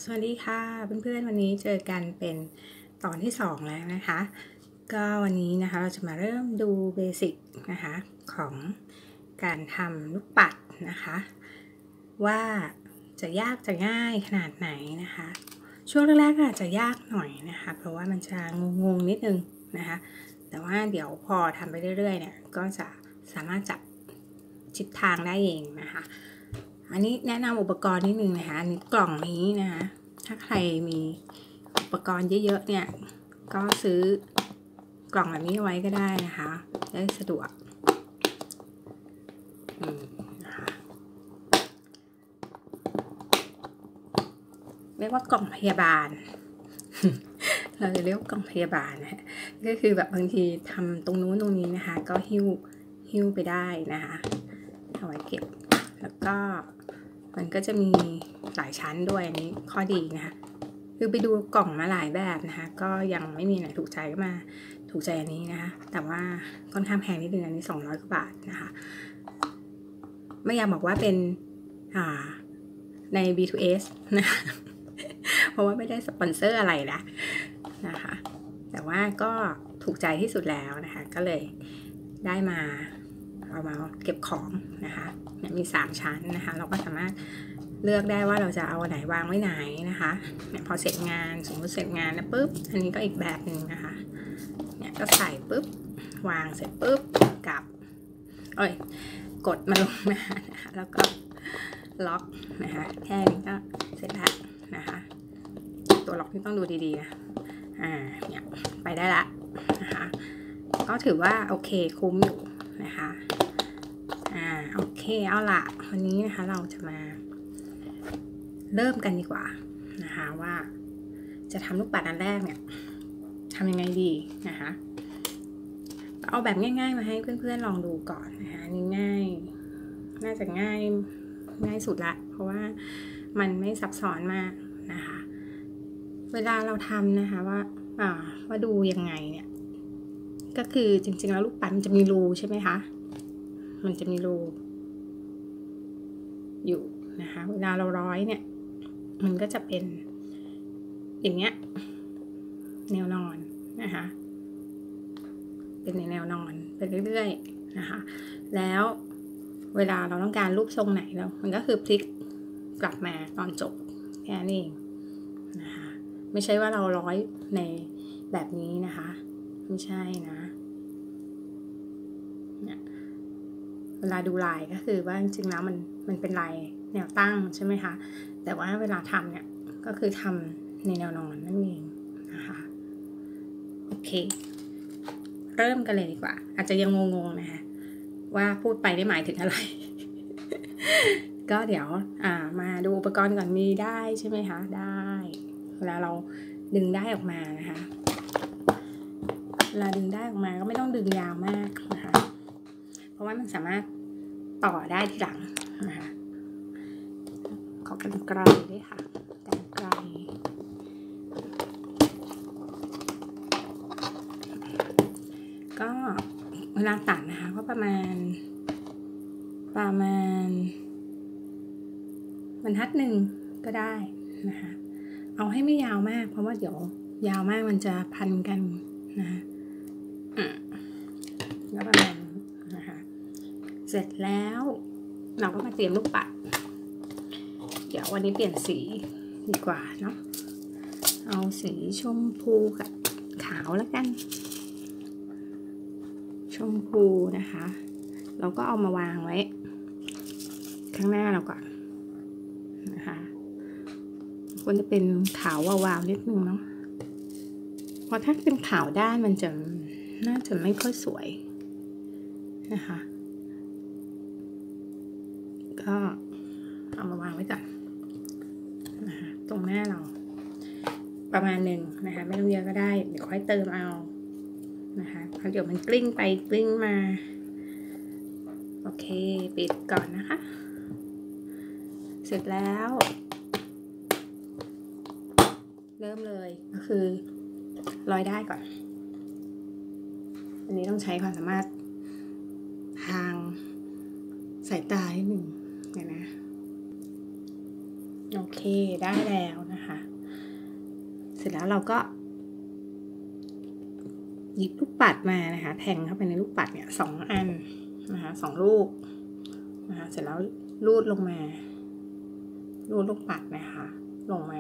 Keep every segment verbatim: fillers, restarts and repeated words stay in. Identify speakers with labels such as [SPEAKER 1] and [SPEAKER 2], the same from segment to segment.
[SPEAKER 1] สวัสดีค่ะเพื่อนๆวันนี้เจอกันเป็นตอนที่สองแล้วนะคะก็วันนี้นะคะเราจะมาเริ่มดูเบสิกนะคะของการทำลูกปัดนะคะว่าจะยากจะง่ายขนาดไหนนะคะช่วงแรกๆอาจจะยากหน่อยนะคะเพราะว่ามันจะงงๆนิดนึงนะคะแต่ว่าเดี๋ยวพอทำไปเรื่อยๆเนี่ยก็จะสามารถจับทิศทางได้เองนะคะอันนี้แนะนำอุปกรณ์นิดนึงนะคะอันนี้กล่องนี้นะคะถ้าใครมีอุปกรณ์เยอะๆเนี่ยก็ซื้อกล่องแบบนี้ไว้ก็ได้นะคะได้สะดวกนะคะเรียกว่ากล่องพยาบาล เราจะเรียกกล่องพยาบาลนะก็คือแบบบางทีทำตรงนู้นตรงนี้นะคะก็หิ้วหิ้วไปได้นะคะเอาไว้เก็บแล้วก็มันก็จะมีหลายชั้นด้วยอันนี้ข้อดีนะคะคือไปดูกล่องมาหลายแบบนะคะก็ยังไม่มีไหนถูกใจก็มาถูกใจอันนี้นะคะแต่ว่าค่อนข้างแพงนิดนึงอันนี้สองร้อยกว่าบาทนะคะไม่อยากบอกว่าเป็นอ่าใน บี ทู เอส นะคะเพราะว่าไม่ได้สปอนเซอร์อะไรนะนะคะแต่ว่าก็ถูกใจที่สุดแล้วนะคะก็เลยได้มาเอามาเก็บของนะคะมีสามชั้นนะคะเราก็สามารถเลือกได้ว่าเราจะเอาไหนวางไว้ไหนนะคะเนี่ยพอเสร็จงานสมมติเสร็จงานแล้วปุ๊บอันนี้ก็อีกแบบหนึ่งนะคะเนี่ยก็ใส่ปุ๊บวางเสร็จปุ๊บกลับเอ้ยกดมาลงมานะคะแล้วก็ล็อกนะคะแค่นี้ก็เสร็จแล้วนะคะตัวล็อกนี่ต้องดูดีๆนะอ่าเนี่ยไปได้ละนะคะก็ถือว่าโอเคคุ้มอยู่นะคะอ่าโอเคเอาละวันนี้นะคะเราจะมาเริ่มกันดีกว่านะคะว่าจะทำลูกปัดอันแรกเนี่ยทำยังไงดีนะคะเอาแบบง่ายๆมาให้เพื่อนๆลองดูก่อนนะคะนี่ง่ายน่าจะง่ายง่ายสุดละเพราะว่ามันไม่ซับซ้อนมากนะคะเวลาเราทำนะคะว่าอ่าว่าดูยังไงเนี่ยก็คือจริงๆแล้วลูกปัดมันจะมีรูใช่ไหมคะมันจะมีรูอยู่นะคะเวลาเราร้อยเนี่ยมันก็จะเป็นอย่างเงี้ยแนวนอนนะคะเป็นในแนวนอนไปเรื่อยๆนะคะแล้วเวลาเราต้องการรูปทรงไหนแล้วมันก็คือพลิกกลับมาตอนจบแค่นี้นะคะไม่ใช่ว่าเราร้อยในแบบนี้นะคะไม่ใช่นะเนี่ยเวลาดูลายก็คือว่าจริงๆแล้วมันมันเป็นลายแนวตั้งใช่ไหมคะแต่ว่าเวลาทำเนี่ยก็คือทำในแนวนอนนั่นเองนะคะโอเคเริ่มกันเลยดีกว่าอาจจะยังงงๆนะคะว่าพูดไปได้หมายถึงอะไร ก็เดี๋ยวอ่ามาดูอุปกรณ์ก่อนมีได้ใช่ไหมคะได้เวลาเราดึงได้ออกมานะคะเวลาดึงได้ออกมาก็ไม่ต้องดึงยาวมากนะคะเพราะว่ามันสามารถต่อได้ทีหลังนะคะขอกรรไกรด้วยค่ะกรรไกรก็เวลาตัดนะคะก็ประมาณประมาณบรรทัดหนึ่งก็ได้นะคะเอาให้ไม่ยาวมากเพราะว่าเดี๋ยวยาวมากมันจะพันกันนะคะแล้วประมาณนะคะเสร็จแล้วเราก็มาเตรียมลูกปัดเดี๋ยววันนี้เปลี่ยนสีดีกว่าเนาะเอาสีชมพูกับขาวแล้วกันชมพูนะคะเราก็เอามาวางไว้ข้างหน้าเราก่อนนะคะควรจะเป็นขาววาวๆนิดนึงเนาะเพราะถ้าเป็นขาวด้านมันจะน่าจะไม่ค่อยสวยนะคะก็เอามาวางไว้ก่อนนะคะตรงหน้าเราประมาณหนึ่งนะคะไม่ต้องเยอะก็ได้เดี๋ยวค่อยเติมเอานะคะเพราะเดี๋ยวมันกลิ้งไปกลิ้งมาโอเคปิดก่อนนะคะเสร็จแล้วเริ่มเลยก็คือร้อยได้ก่อนอันนี้ต้องใช้ความสามารถทางสายตาหนึ่งเดี๋ยวนะโอเคได้แล้วนะคะเสร็จแล้วเราก็หยิบลูกปัดมานะคะแทงเข้าไปในลูกปัดเนี่ยสองอันนะคะสองลูกนะคะเสร็จแล้วลูดลงมาลูดลูกปัดนะคะลงมา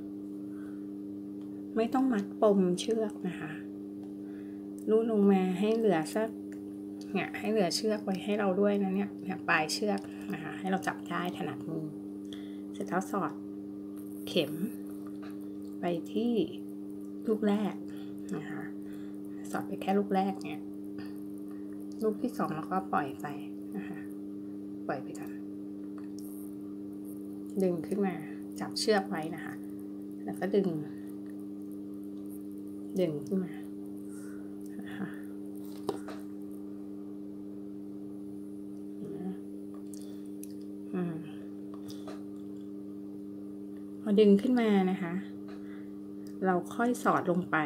[SPEAKER 1] ไม่ต้องมัดปมเชือกนะคะลูดลงมาให้เหลือสักเนี่ยให้เหลือเชือกไว้ให้เราด้วยนะเนี่ยเนี่ยปลายเชือกนะคะให้เราจับได้ถนัดมือเสร็จแล้วสอดเข็มไปที่ลูกแรกนะคะสอดไปแค่ลูกแรกเนี่ยลูกที่สองเราก็ปล่อยไปนะคะปล่อยไปก่อนดึงขึ้นมาจับเชือกไว้นะคะแล้วก็ดึงดึงขึ้นมานะคะพอดึงขึ้นมานะคะเราค่อยสอดลงไป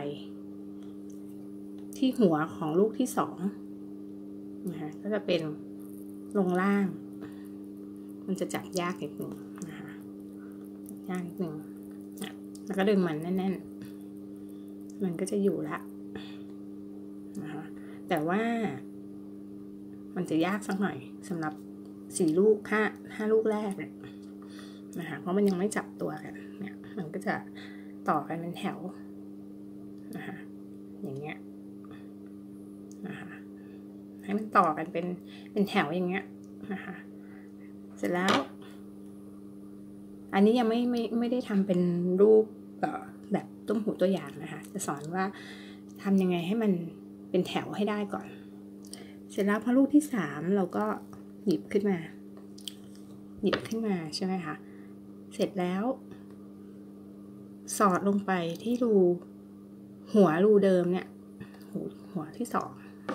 [SPEAKER 1] ที่หัวของลูกที่สองนะคะก็จะเป็นลงล่างมันจะจับยากนิดหนึ่งนะคะยากนิดหนึ่งแล้วก็ดึงมันแน่นๆมันก็จะอยู่ละนะคะแต่ว่ามันจะยากสักหน่อยสำหรับสี่ลูกห้าห้าลูกแรกเนี่ยนะคะเพราะมันยังไม่จับตัวกันเนี่ยมันก็จะต่อกันเป็นแถวนะคะอย่างเงี้ยนะคะให้มันต่อกันเป็นเป็นแถวอย่างเงี้ยนะคะเสร็จแล้วอันนี้ยังไม่ไม่ไม่ได้ทำเป็นรูปแบบต้มหูตัวอย่างนะคะจะสอนว่าทำยังไงให้มันเป็นแถวให้ได้ก่อนเสร็จแล้วพอลูกที่สามเราก็หยิบขึ้นมาหยิบขึ้นมาใช่ไหมคะเสร็จแล้วสอดลงไปที่รูหัวรูเดิมเนี่ยหัวที่สอง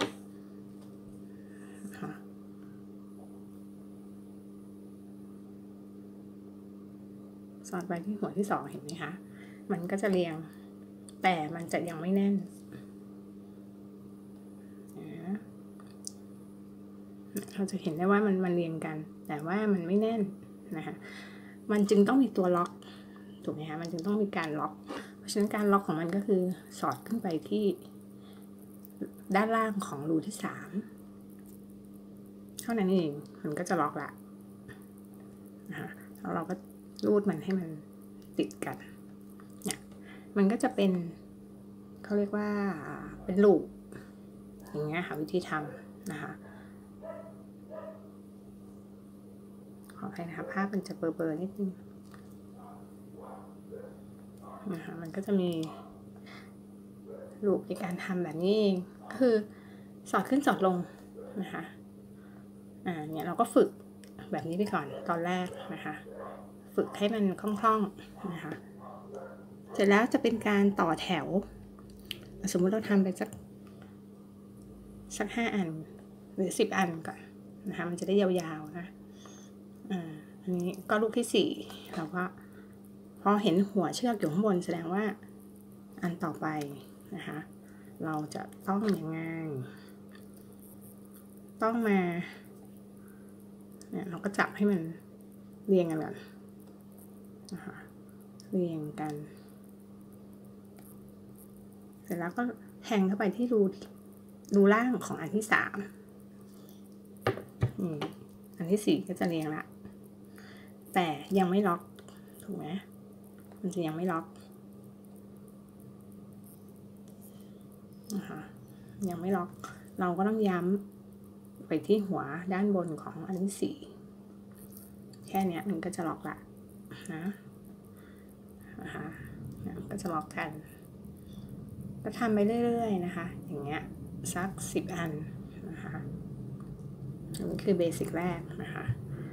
[SPEAKER 1] สอดไปที่หัวที่สองเห็นไหมคะมันก็จะเรียงแต่มันจะยังไม่แน่นเราจะเห็นได้ว่ามันมันเรียงกันแต่ว่ามันไม่แน่นนะคะมันจึงต้องมีตัวล็อกถูกไหมคะมันจึงต้องมีการล็อกเพราะฉะนั้นการล็อกของมันก็คือสอดขึ้นไปที่ด้านล่างของรูที่สามเท่านั้นเองมันก็จะล็อกละนะคะแล้วเราก็รูดมันให้มันติดกันเนี่ยมันก็จะเป็นเขาเรียกว่าเป็นลูปอย่างเงี้ยค่ะวิธีทำนะคะขออภัยนะคะภาพมันจะเบลอๆนิดนึงนะคะมันก็จะมีลูปในการทำแบบนี้เองคือสอดขึ้นสอดลงนะคะอ่าเนี่ยเราก็ฝึกแบบนี้ไปก่อนตอนแรกนะคะฝึกให้มันคล่องๆนะคะเสร็จแล้วจะเป็นการต่อแถวสมมุติเราทำไปสักสักห้าอันหรือสิบอันก่อนนะคะมันจะได้ยาวๆนะอ่าอันนี้ก็ลูกที่สี่เราก็พอเห็นหัวเชือกอยู่ข้างบนแสดงว่าอันต่อไปนะคะเราจะต้องยังไงต้องมาเนี่ยเราก็จับให้มันเรียงกันก่อนนะคะเรียงกันเสร็จแล้วก็แทงเข้าไปที่รูรูล่างของอันที่สามอันที่สี่ก็จะเรียงละแต่ยังไม่ล็อกถูกไหมมันจะยังไม่ล็อกนะคะยังไม่ล็อกเราก็ต้องย้ำไปที่หัวด้านบนของอันที่สี่แค่นี้มันก็จะล็อกละนะนะคะก็จะล็อกกันก็ทำไปเรื่อยๆนะคะอย่างเงี้ยสักสิบอันนะคะอันนี้คือเบสิกแรกนะคะ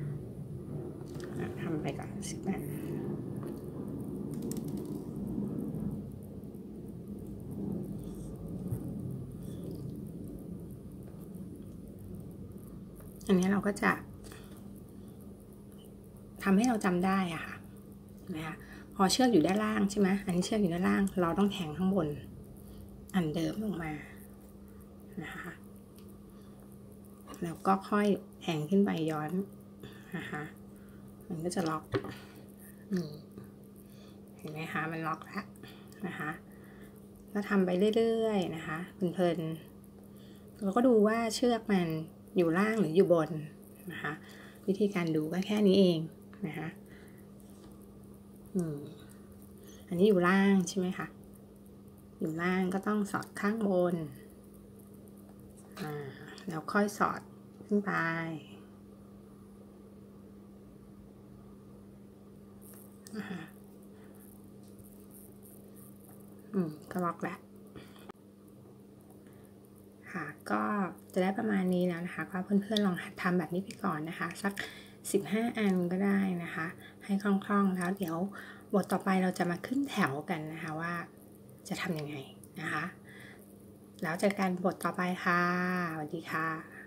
[SPEAKER 1] ทำไปก่อนสิบอันอันนี้เราก็จะทำให้เราจำได้อะค่ะนะคะพอเชือกอยู่ด้านล่างใช่ไหมอันนี้เชือกอยู่ด้านล่างเราต้องแทงข้างบนอันเดิมลงมานะคะแล้วก็ค่อยแทงขึ้นไปย้อนนะคะมันก็จะล็อกนี่เห็นไหมคะมันล็อกแล้วนะคะก็ทำไปเรื่อยๆนะคะเพลินๆเราก็ดูว่าเชือกมันอยู่ล่างหรืออยู่บนนะคะวิธีการดูก็แค่นี้เองนะคะอืมอันนี้อยู่ล่างใช่ไหมคะอยู่ล่างก็ต้องสอดข้างบนอ่าแล้วค่อยสอดขึ้นไปนะคะอืมก็ล็อกแล้วค่ะก็จะได้ประมาณนี้แล้วนะคะก็เพื่อนๆลองทำแบบนี้ไปก่อนนะคะสักสิบห้าอันก็ได้นะคะให้คล่องๆแล้วเดี๋ยวบทต่อไปเราจะมาขึ้นแถวกันนะคะว่าจะทำยังไงนะคะแล้วเจอกันบทต่อไปค่ะสวัสดีค่ะ